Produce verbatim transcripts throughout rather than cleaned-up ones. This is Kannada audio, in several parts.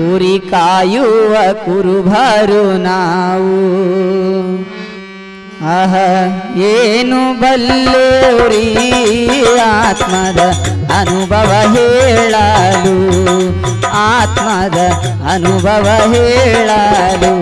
ಕುರಿ ಕಾಯುವ ಕುರುಬರು ನಾವು. ಆಹ ಏನು ಬಲ್ಲೇರಿ ಆತ್ಮದ ಅನುಭವ ಹೇಳಲು, ಆತ್ಮದ ಅನುಭವ ಹೇಳಲು.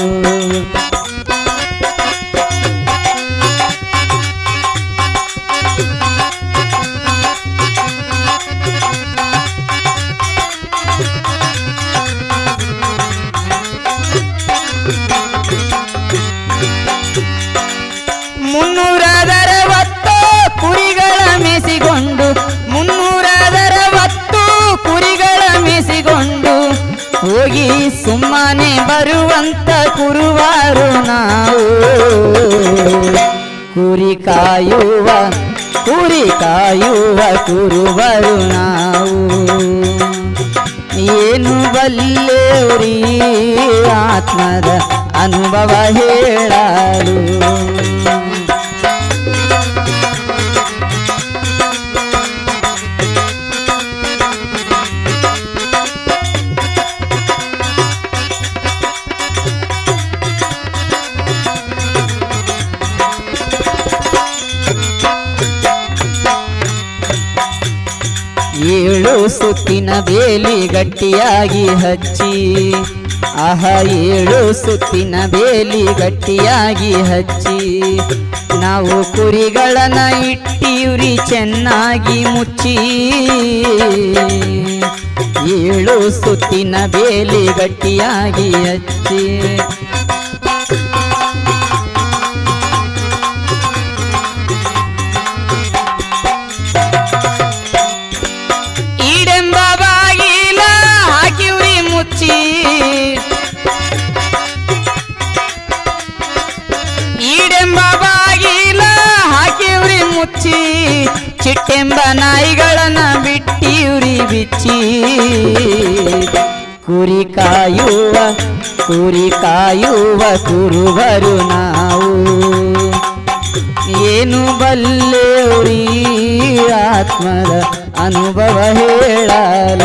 ಮುನ್ನೂರದರವತ್ತು ಕುರಿಗಳ ಮೆಸಿಕೊಂಡು, ಮುನ್ನೂರದರವತ್ತು ಕುರಿಗಳ ಮೆಸಿಕೊಂಡು ಹೋಗಿ ಸುಮ್ಮನೆ ಬರುವಂತ ಕುರುವಾರು ನಾವು. ಕುರಿ ಕಾಯುವ ಕುರಿ ಕಾಯುವ ಕುರುಬರು ನಾವು. ಏನು ಬಲ್ಲೇರಿ ಆತ್ಮದ ಅನುಭವ ಹೇಳಲು. ಏಳು ಸುತ್ತಿನ ಬೇಲಿ ಗಟ್ಟಿಯಾಗಿ ಹಚ್ಚಿ, ಆಹ ಏಳು ಸುತ್ತಿನ ಬೇಲಿ ಗಟ್ಟಿಯಾಗಿ ಹಚ್ಚಿ ನಾವು ಕುರಿಗಳನ್ನ ಇಟ್ಟಿವ್ರಿ ಚೆನ್ನಾಗಿ ಮುಚ್ಚಿ. ಏಳು ಸುತ್ತಿನ ಬೇಲಿ ಗಟ್ಟಿಯಾಗಿ ಹಚ್ಚಿ ಈಡೆಂಬ ಬಾಗಿಲ ಹಾಕಿವ್ರಿ ಮುಚ್ಚಿ, ಈಡೆಂಬ ಬಾಗಿಲ ಹಾಕಿವ್ರಿ ಮುಚ್ಚಿ ಚಿಟ್ಟೆಂಬ ನಾಯಿಗಳನ್ನ ಬಿಟ್ಟಿವ್ರಿ ಬಿಚ್ಚಿ. ಕುರಿ ಕಾಯುವ ಕುರಿ ಕಾಯುವ ಕುರುಬರು ನಾವು. ಏನು ಬಲ್ಲೇರಿ ಆತ್ಮದ ಅನುಭವ ಹೇಳಲು.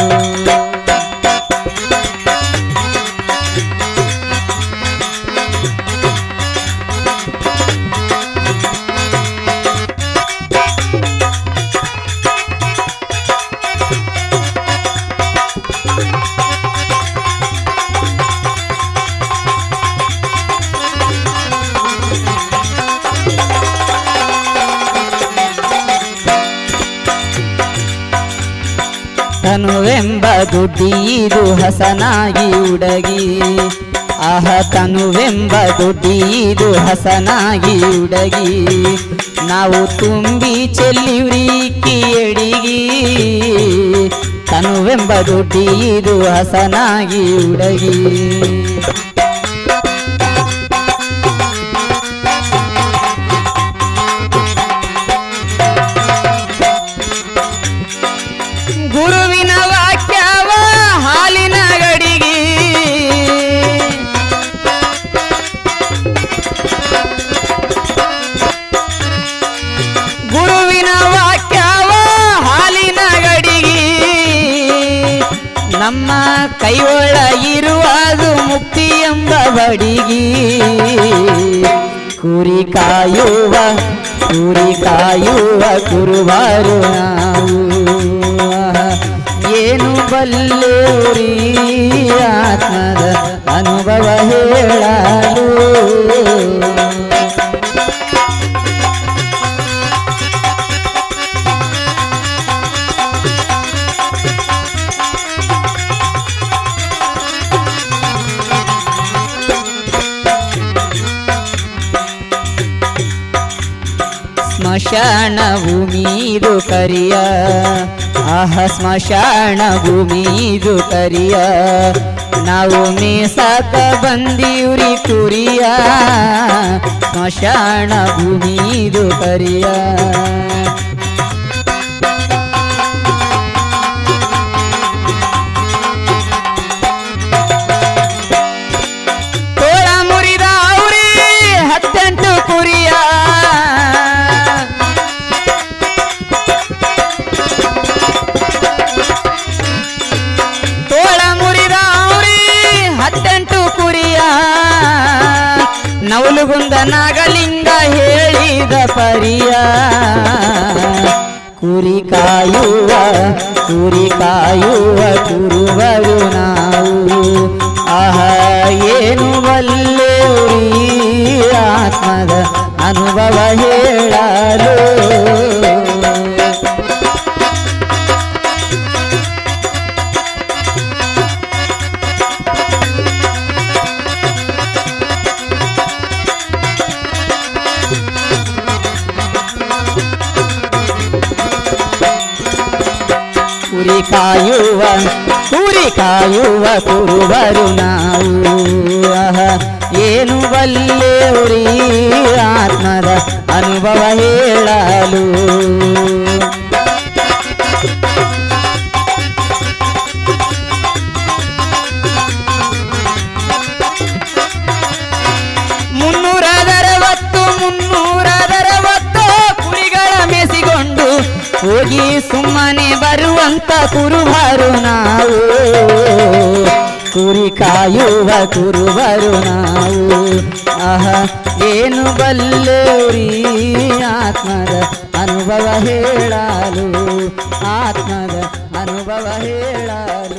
ತನುವೆಂಬ ದುಡ್ಡಿದು ಹಸನಾಗಿ ಉಡಗಿ, ಆಹ ತನುವೆಂಬ ದುಡ್ಡಿದು ಹಸನಾಗಿ ಉಡಗಿ ನಾವು ತುಂಬಿ ಚೆಲ್ಲಿವ್ರಿ ಕಿಯಡಿಗಿ. ತನುವೆಂಬ ದುಡ್ಡಿದು ಹಸನಾಗಿ ಉಡಗಿ ಗುರುವಿನ ವಾಕ್ಯವ ಹಾಲಿನ ಗಡಿಗೆ, ಗುರುವಿನ ವಾಕ್ಯವ ಹಾಲಿನ ಗಡಿಗೆ ನಮ್ಮ ಕೈಯೊಳಗಿರುವುದು ಮುಕ್ತಿ ಎಂಬ ಬಡಿಗಿ. ಕುರಿ ಕಾಯುವ ಕುರಿ ಕಾಯುವ ಕುರುಬರು ನಾವು. ಏನು ಬಲ್ಲೇರಿ ಆತ್ಮದ ಅನುಭವ ಹೇಳಲು. ಸ್ಮಶಾನ ಭೂಮಿದು ಕರಿಯ, ಆಹ ಸ್ಮಶಾನ ಭೂಮಿದು ಕರಿಯ ನಾವು ಮೇಸಾಕ ಬಂದೀವ್ರಿ ಕುರಿಯ. ಸ್ಮಶಾನ ಭೂಮಿದು ಕರಿಯ ತೋಳ ಮುರಿದವ್ರಿ ಹತ್ತೆಂಟು ಕುರಿಯ, ತೋಳ ಮುರಿದ ಆತ್ಮದ ಪರಿಯ ಕುರಿ ಕಾಯುವ ಕುರಿ ಕಾಯುವ ಕುರುವರು ನಾವು ಆಹ ಏನು ಬಲ್ಲೆವುರಿ ಆತ್ಮದ ಅನುಭವ ಹೇಳಲು ಕುರಿ ಕಾಯುವ ಕುರಿ ಕಾಯುವ ಕುರುಬರು ನಾವು ಆಹ ಏನು ಬಲ್ಲೆವುರಿ ಆತ್ಮದ ಅನುಭವ ಹೇಳಲು ಮುನ್ನೂರದರವತ್ತು ಮುನ್ನೂರದರವತ್ತು ಕುರಿಗಳ ಮೆಸಿಕೊಂಡು ಹೋಗಿ ಸುಮ್ಮನೆ ಬರುವಂತ ಕುರುಬರು ನಾವು ಕುರಿ ಕಾಯುವ ಕುರುಬರು ನಾವು ಆಹ ಏನು ಬಲ್ಲೆವುರಿ ಆತ್ಮದ ಅನುಭವ ಹೇಳಲು ಆತ್ಮದ ಅನುಭವ ಹೇಳಲು